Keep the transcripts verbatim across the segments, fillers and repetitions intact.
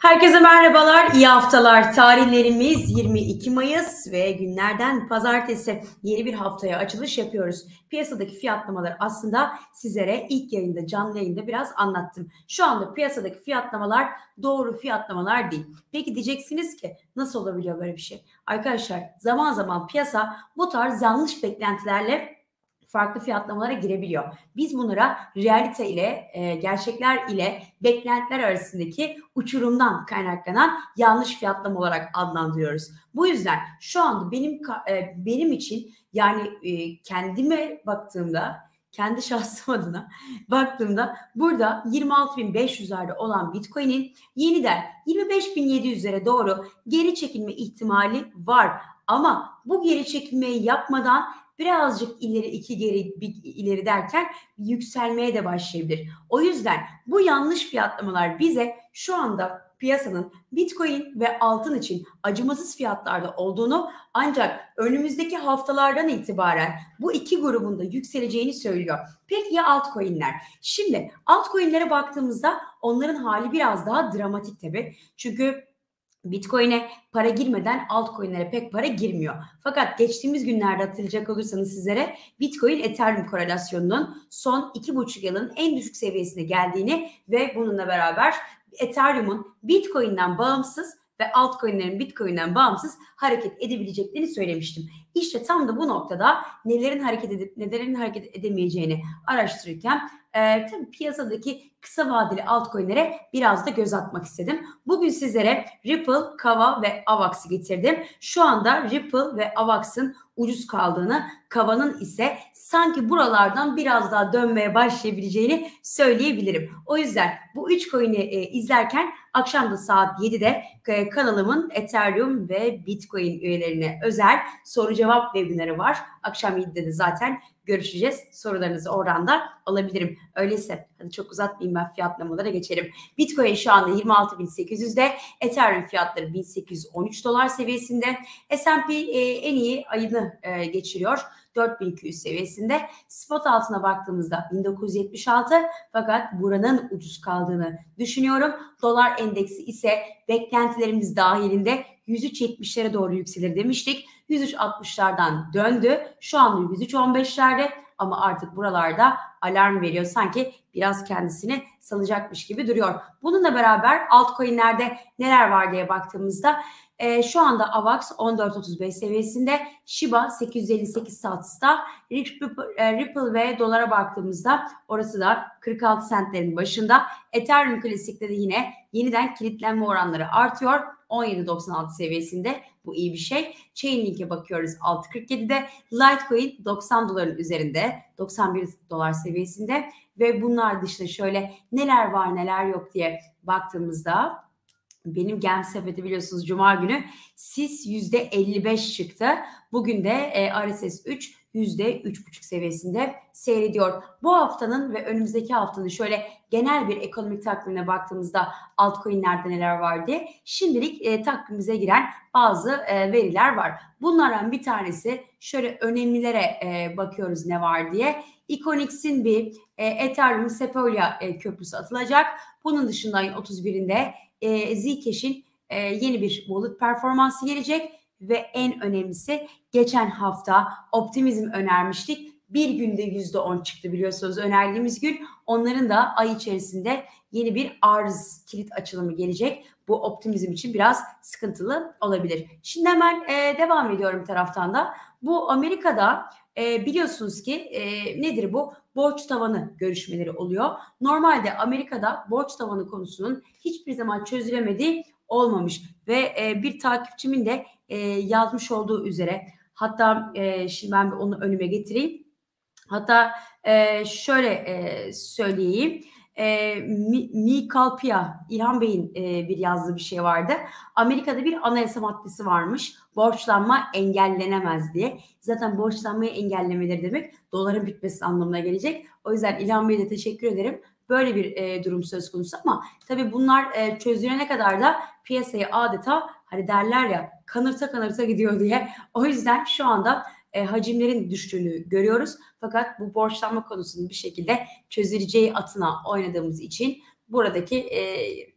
Herkese merhabalar, iyi haftalar. Tarihlerimiz yirmi iki Mayıs ve günlerden pazartesi yeni bir haftaya açılış yapıyoruz. Piyasadaki fiyatlamalar aslında sizlere ilk yayında, canlı yayında biraz anlattım. Şu anda piyasadaki fiyatlamalar doğru fiyatlamalar değil. Peki diyeceksiniz ki nasıl olabiliyor böyle bir şey? Arkadaşlar zaman zaman piyasa bu tarz yanlış beklentilerle farklı fiyatlamalara girebiliyor. Biz bunlara realite ile, e, gerçekler ile beklentiler arasındaki uçurumdan kaynaklanan yanlış fiyatlama olarak adlandırıyoruz. Bu yüzden şu anda benim e, benim için yani e, kendime baktığımda, kendi şahsım adına baktığımda burada yirmi altı bin beş yüzlerde olan Bitcoin'in yeniden yirmi beş bin yedi yüzlere doğru geri çekilme ihtimali var. Ama bu geri çekilmeyi yapmadan birazcık ileri iki geri bir ileri derken yükselmeye de başlayabilir. O yüzden bu yanlış fiyatlamalar bize şu anda piyasanın Bitcoin ve altın için acımasız fiyatlarda olduğunu, ancak önümüzdeki haftalardan itibaren bu iki grubun da yükseleceğini söylüyor. Peki ya altcoin'ler? Şimdi altcoin'lere baktığımızda onların hali biraz daha dramatik tabii. Çünkü Bitcoin'e para girmeden altcoin'lere pek para girmiyor. Fakat geçtiğimiz günlerde hatırlayacak olursanız sizlere Bitcoin Ethereum korelasyonunun son iki buçuk yılın en düşük seviyesine geldiğini ve bununla beraber Ethereum'un Bitcoin'den bağımsız ve altcoin'lerin Bitcoin'den bağımsız hareket edebileceklerini söylemiştim. İşte tam da bu noktada nelerin hareket edip nelerin hareket edemeyeceğini araştırırken e, tabii piyasadaki kısa vadeli altcoin'lere biraz da göz atmak istedim. Bugün sizlere Ripple, Kava ve Avax'ı getirdim. Şu anda Ripple ve Avax'ın ucuz kaldığını, Kava'nın ise sanki buralardan biraz daha dönmeye başlayabileceğini söyleyebilirim. O yüzden bu üç coin'i e, izlerken akşam da saat yedide e, kanalımın Ethereum ve Bitcoin üyelerine özel soru cevap webinarı var. Akşam yedide de zaten görüşeceğiz. Sorularınızı oradan da alabilirim. Öyleyse hadi çok uzatmayayım, ben fiyatlamalara geçelim. Bitcoin şu anda yirmi altı bin sekiz yüzde, Ethereum fiyatları bin sekiz yüz on üç dolar seviyesinde. S and P e, en iyi ayını e, geçiriyor. dört bin iki yüz seviyesinde. Spot altına baktığımızda bin dokuz yüz yetmiş altı, fakat buranın ucuz kaldığını düşünüyorum. Dolar endeksi ise beklentilerimiz dahilinde yüz üç yetmişlere doğru yükselir demiştik. yüz üç altmışlardan döndü. Şu anda yüz üç on beşlerde ama artık buralarda alarm veriyor. Sanki biraz kendisini salacakmış gibi duruyor. Bununla beraber altcoin'lerde neler var diye baktığımızda e, şu anda Avax on dört otuz beş seviyesinde, Shiba sekiz yüz elli sekiz satsta, Ripple, e, Ripple ve dolara baktığımızda orası da kırk altı centlerin başında. Ethereum klasikte de yine yeniden kilitlenme oranları artıyor. on yedi doksan altı seviyesinde, bu iyi bir şey. Chainlink'e bakıyoruz altı kırk yedide. Litecoin doksan doların üzerinde, doksan bir dolar seviyesinde ve bunlar dışında şöyle neler var neler yok diye baktığımızda benim Gem sepeti biliyorsunuz Cuma günü S I S yüzde elli beş çıktı. Bugün de e, R S S üç yüzde üç buçuk seviyesinde seyrediyor. Bu haftanın ve önümüzdeki haftanın şöyle genel bir ekonomik takvimine baktığımızda altcoin'lerde neler var diye şimdilik e, takvimimize giren bazı e, veriler var. Bunlardan bir tanesi, şöyle önemlilere e, bakıyoruz ne var diye. Iconix'in bir e, Ethereum Sepolia e, köprüsü atılacak. Bunun dışında ayın otuz birinde e, Zcash'in e, yeni bir wallet performansı gelecek ve en önemlisi geçen hafta optimizm önermiştik. Bir günde yüzde on çıktı biliyorsunuz önerdiğimiz gün. Onların da ay içerisinde yeni bir arz kilit açılımı gelecek. Bu optimizm için biraz sıkıntılı olabilir. Şimdi hemen e, devam ediyorum bir taraftan da. Bu Amerika'da e, biliyorsunuz ki e, nedir bu? Borç tavanı görüşmeleri oluyor. Normalde Amerika'da borç tavanı konusunun hiçbir zaman çözülemediği olmamış ve e, bir takipçimin de e, yazmış olduğu üzere, hatta e, şimdi ben onu önüme getireyim. Hatta e, şöyle e, söyleyeyim. E, Mi Kalpia, İlhan Bey'in e, bir yazdığı bir şey vardı. Amerika'da bir anayasa maddesi varmış. Borçlanma engellenemez diye. Zaten borçlanmayı engellemeleri demek doların bitmesi anlamına gelecek. O yüzden İlhan Bey'e de teşekkür ederim. Böyle bir e, durum söz konusu ama tabii bunlar e, çözülene kadar da piyasayı adeta hani derler ya kanırta kanırta gidiyor diye. O yüzden şu anda e, hacimlerin düştüğünü görüyoruz. Fakat bu borçlanma konusunun bir şekilde çözüleceği atına oynadığımız için buradaki e,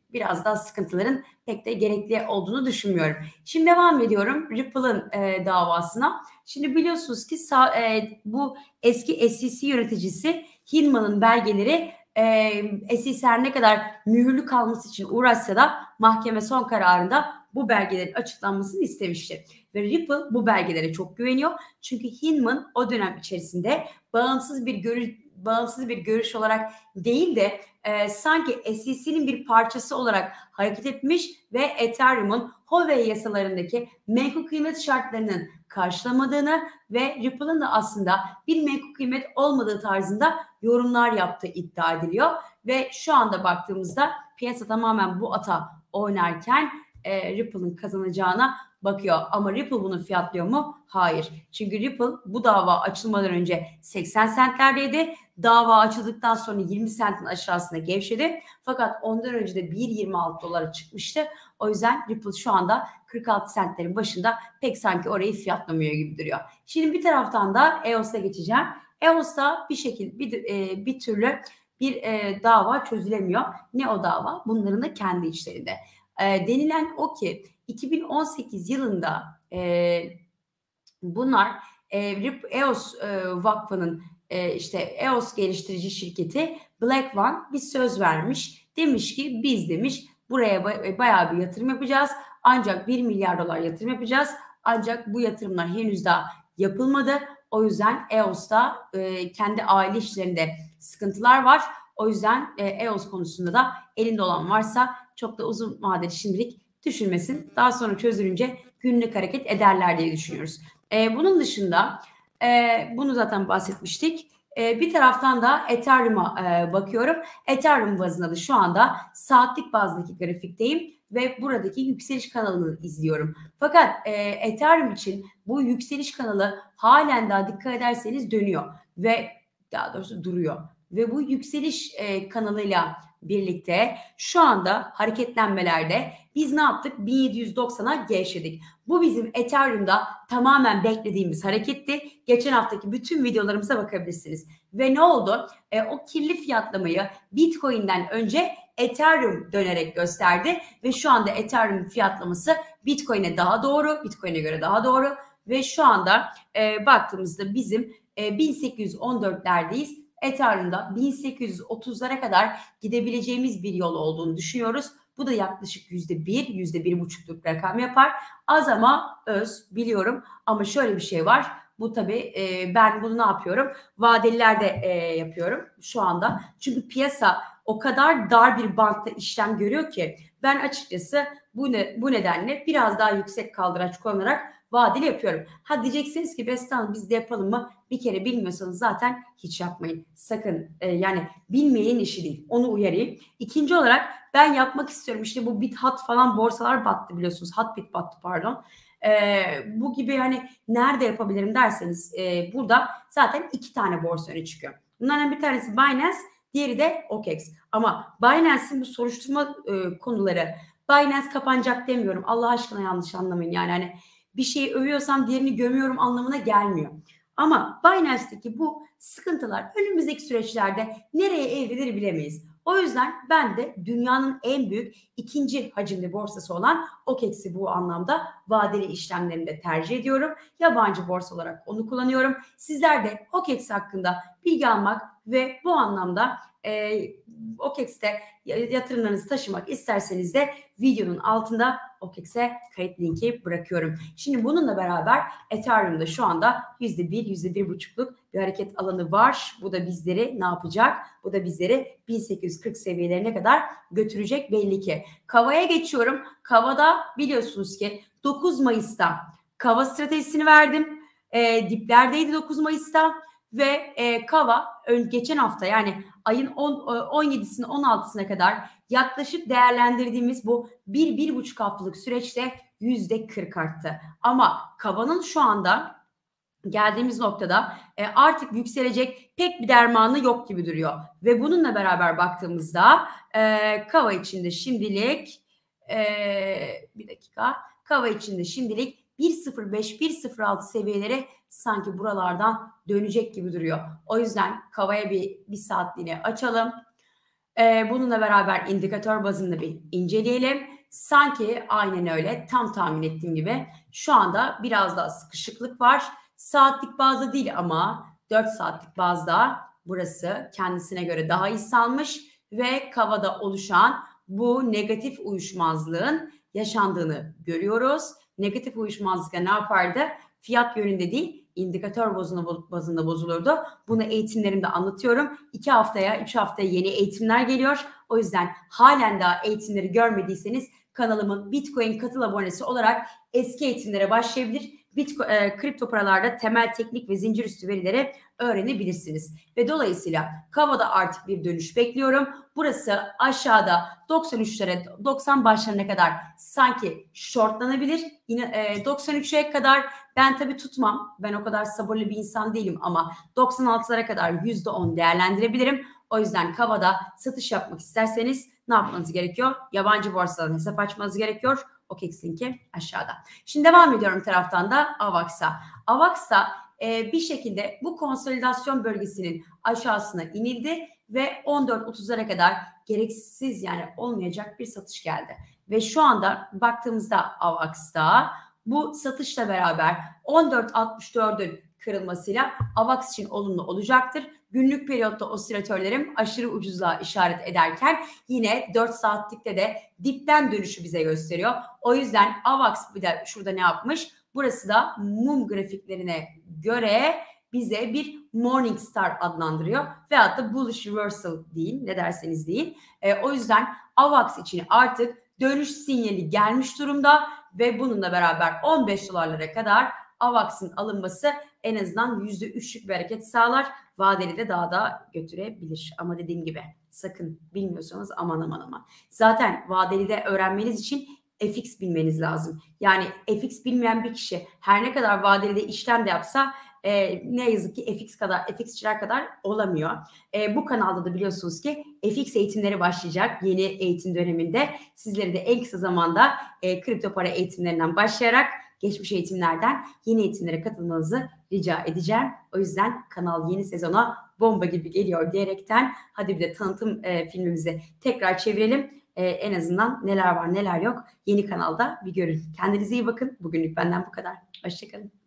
biraz daha sıkıntıların pek de gerekli olduğunu düşünmüyorum. Şimdi devam ediyorum Ripple'ın e, davasına. Şimdi biliyorsunuz ki sağ, e, bu eski S E C yöneticisi Hinman'ın belgeleri e, S E C her ne kadar mühürlü kalması için uğraşsa da mahkeme son kararında bu belgelerin açıklanmasını istemişti. Ve Ripple bu belgelere çok güveniyor. Çünkü Hinman o dönem içerisinde bağımsız bir görüş, bağımsız bir görüş olarak değil de e, sanki S E C'nin bir parçası olarak hareket etmiş ve Ethereum'un Huawei yasalarındaki menkul kıymet şartlarının karşılamadığını ve Ripple'ın da aslında bir menkul kıymet olmadığı tarzında yorumlar yaptığı iddia ediliyor. Ve şu anda baktığımızda piyasa tamamen bu ata oynarken e, Ripple'ın kazanacağına bakıyor. Ama Ripple bunu fiyatlıyor mu? Hayır. Çünkü Ripple bu dava açılmadan önce seksen centlerdeydi. Dava açıldıktan sonra yirmi centin aşağısına gevşedi. Fakat ondan önce de bir virgül yirmi altı dolara çıkmıştı. O yüzden Ripple şu anda kırk altı centlerin başında pek sanki orayı fiyatlamıyor gibi duruyor. Şimdi bir taraftan da E O S''a geçeceğim. E O S'ta bir şekilde bir, e, bir türlü bir e, dava çözülemiyor. Ne o dava? Bunların da kendi içlerinde. E, denilen o ki iki bin on sekiz yılında e, bunlar e, E O S e, Vakfı'nın e, işte E O S geliştirici şirketi Black One bir söz vermiş. Demiş ki biz demiş buraya bayağı bir yatırım yapacağız. Ancak bir milyar dolar yatırım yapacağız. Ancak bu yatırımlar henüz daha yapılmadı. O yüzden E O S'ta e, kendi aile işlerinde sıkıntılar var. O yüzden e, E O S konusunda da elinde olan varsa çok da uzun vadeli şimdilik düşünmesin. Daha sonra çözülünce günlük hareket ederler diye düşünüyoruz. E, bunun dışında e, bunu zaten bahsetmiştik. E, bir taraftan da Ethereum'a e, bakıyorum. Ethereum bazında da şu anda saatlik bazdaki grafikteyim ve buradaki yükseliş kanalını izliyorum. Fakat e, Ethereum için bu yükseliş kanalı halen daha dikkat ederseniz dönüyor ve daha doğrusu duruyor. Ve bu yükseliş e, kanalıyla birlikte şu anda hareketlenmelerde biz ne yaptık? bin yedi yüz doksana gevşedik. Bu bizim Ethereum'da tamamen beklediğimiz hareketti. Geçen haftaki bütün videolarımıza bakabilirsiniz. Ve ne oldu? E, o kirli fiyatlamayı Bitcoin'den önce Ethereum dönerek gösterdi ve şu anda Ethereum fiyatlaması Bitcoin'e daha doğru, Bitcoin'e göre daha doğru ve şu anda e, baktığımızda bizim e, bin sekiz yüz on dörtlerdeyiz. Ethereum'da bin sekiz yüz otuzlara kadar gidebileceğimiz bir yol olduğunu düşünüyoruz. Bu da yaklaşık yüzde bir, yüzde bir buçukluk rakam yapar. Az ama öz biliyorum ama şöyle bir şey var. Bu tabii e, ben bunu ne yapıyorum? Vadelilerde e, yapıyorum şu anda. Çünkü piyasa o kadar dar bir bantta işlem görüyor ki ben açıkçası bu, ne, bu nedenle biraz daha yüksek kaldıraç kullanarak vadeli yapıyorum. Ha diyeceksiniz ki Beste Hanım biz de yapalım mı? Bir kere bilmiyorsanız zaten hiç yapmayın. Sakın e, yani bilmeyenin işi değil. Onu uyarayım. İkinci olarak ben yapmak istiyorum. İşte bu BitHat falan borsalar battı biliyorsunuz. Hatbit battı pardon. E, bu gibi hani nerede yapabilirim derseniz e, burada zaten iki tane borsa öne çıkıyor. Bunlardan bir tanesi Binance, diğeri de O K E X. Ama Binance'in bu soruşturma e, konuları Binance kapanacak demiyorum. Allah aşkına yanlış anlamayın. Yani hani bir şeyi övüyorsam diğerini gömüyorum anlamına gelmiyor. Ama Binance'deki bu sıkıntılar önümüzdeki süreçlerde nereye evrilir bilemeyiz. O yüzden ben de dünyanın en büyük ikinci hacimli borsası olan O K E X'i bu anlamda vadeli işlemlerinde tercih ediyorum. Yabancı borsa olarak onu kullanıyorum. Sizler de O K E X hakkında bilgi almak ve bu anlamda e, O K E X'te yatırımlarınızı taşımak isterseniz de videonun altında O K E X'e kayıt linki bırakıyorum. Şimdi bununla beraber Ethereum'da şu anda yüzde bir, yüzde bir buçukluk bir hareket alanı var. Bu da bizleri ne yapacak? Bu da bizleri bin sekiz yüz kırk seviyelerine kadar götürecek belli ki. Kava'ya geçiyorum. Kava'da biliyorsunuz ki dokuz Mayıs'ta Kava stratejisini verdim. E, diplerdeydi dokuz Mayıs'ta ve e, Kava ön, geçen hafta yani ayın on yedisine on altısına kadar yaklaşık değerlendirdiğimiz bu bir bir buçuk haftalık süreçte yüzde kırk arttı. Ama Kava'nın şu anda geldiğimiz noktada e, artık yükselecek pek bir dermanı yok gibi duruyor. Ve bununla beraber baktığımızda e, Kava içinde şimdilik e, bir dakika Kava içinde şimdilik bir nokta sıfır beş bir nokta sıfır altı seviyeleri sanki buralardan dönecek gibi duruyor. O yüzden Kava'ya bir, bir saatliğine açalım. Ee, bununla beraber indikatör bazında bir inceleyelim. Sanki aynen öyle, tam tahmin ettiğim gibi şu anda biraz daha sıkışıklık var. Saatlik bazda değil ama dört saatlik bazda burası kendisine göre daha iyi salmış ve kavada oluşan bu negatif uyuşmazlığın yaşandığını görüyoruz. Negatif uyuşmazlıkta ne yapardı? Fiyat yönünde değil, indikatör bazında, bazında bozulurdu. Bunu eğitimlerimde anlatıyorum. İki haftaya, üç haftaya yeni eğitimler geliyor. O yüzden halen daha eğitimleri görmediyseniz kanalımın Bitcoin katıl abonesi olarak eski eğitimlere başlayabilir. Bitcoin, e, kripto paralarda temel teknik ve zincir üstü verileri öğrenebilirsiniz. Ve dolayısıyla Kava'da artık bir dönüş bekliyorum. Burası aşağıda doksan üçlere, doksan başlarına kadar sanki shortlanabilir. Yine e, doksan üçe kadar ben tabii tutmam. Ben o kadar sabırlı bir insan değilim ama doksan altılara kadar yüzde on değerlendirebilirim. O yüzden Kava'da satış yapmak isterseniz ne yapmanız gerekiyor? Yabancı borsadan hesap açmanız gerekiyor. O K X linki aşağıda. Şimdi devam ediyorum taraftan da AVAX'a. AVAX'a e, bir şekilde bu konsolidasyon bölgesinin aşağısına inildi ve on dört otuzlara kadar gereksiz, yani olmayacak bir satış geldi. Ve şu anda baktığımızda AVAX'ta bu satışla beraber on dört altmış dördün kırılmasıyla AVAX için olumlu olacaktır. Günlük periyotta osilatörlerim aşırı ucuzluğa işaret ederken yine dört saatlikte de dipten dönüşü bize gösteriyor. O yüzden AVAX bir de şurada ne yapmış? Burası da mum grafiklerine göre bize bir Morningstar adlandırıyor. Veyahut da bullish reversal deyin, ne derseniz deyin. E, o yüzden AVAX için artık dönüş sinyali gelmiş durumda ve bununla beraber on beş dolarlara kadar AVAX'ın alınması en azından yüzde üçlük bir hareket sağlar. Vadeli de daha da götürebilir. Ama dediğim gibi sakın bilmiyorsanız aman aman aman. Zaten vadeli de öğrenmeniz için F X bilmeniz lazım. Yani F X bilmeyen bir kişi her ne kadar vadeli de işlem de yapsa e, ne yazık ki F X kadar, F X'çiler kadar olamıyor. E, bu kanalda da biliyorsunuz ki F X eğitimleri başlayacak yeni eğitim döneminde. Sizleri de en kısa zamanda e, kripto para eğitimlerinden başlayarak geçmiş eğitimlerden yeni eğitimlere katılmanızı rica edeceğim. O yüzden kanal yeni sezona bomba gibi geliyor diyerekten hadi bir de tanıtım e, filmimizi tekrar çevirelim. E, en azından neler var neler yok yeni kanalda bir görün. Kendinize iyi bakın. Bugünlük benden bu kadar. Hoşçakalın.